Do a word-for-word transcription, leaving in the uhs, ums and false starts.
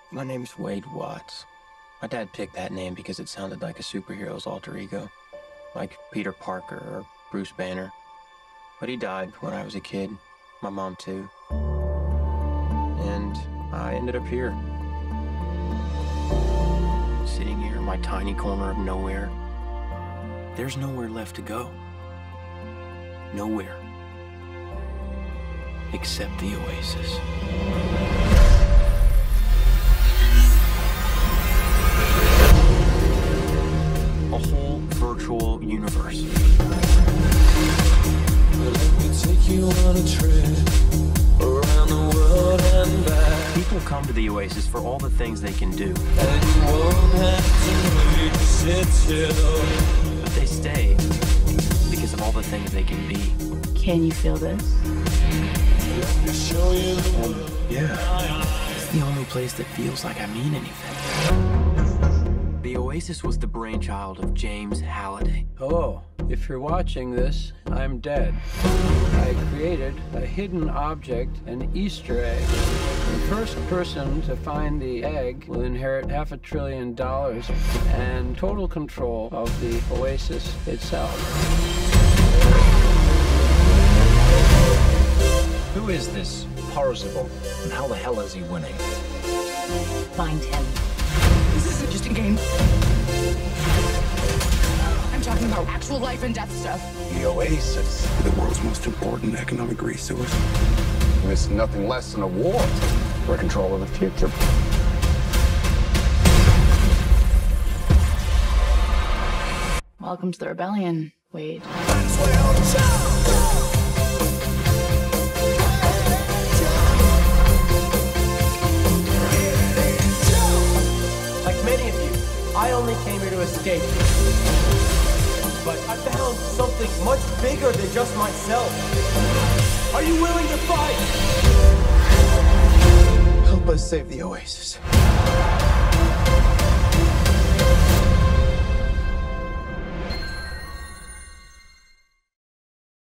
My name's Wade Watts. My dad picked that name because it sounded like a superhero's alter ego, like Peter Parker or Bruce Banner. But he died when I was a kid, my mom too. And I ended up here. Sitting here in my tiny corner of nowhere. There's nowhere left to go. Nowhere. Except the Oasis. A whole virtual universe. Let me take you on a trip around the world and back. People come to the Oasis for all the things they can do. And you won't have to wait to sit still. But they stay because of all the things they can be. Can you feel this? Let me show you the And world. yeah, it's the only place that feels like I mean anything. The Oasis was the brainchild of James Halliday. Hello. If you're watching this, I'm dead. I created a hidden object, an Easter egg. The first person to find the egg will inherit half a trillion dollars and total control of the Oasis itself. Who is this Parzival, and how the hell is he winning? Find him. This isn't just a game. I'm talking about actual life and death stuff. The Oasis. The world's most important economic resource. It's nothing less than a war for control of the future. Welcome to the rebellion, Wade. Like many of you, I only came here to escape. But I found something much bigger than just myself. Are you willing to fight? Help us save the Oasis.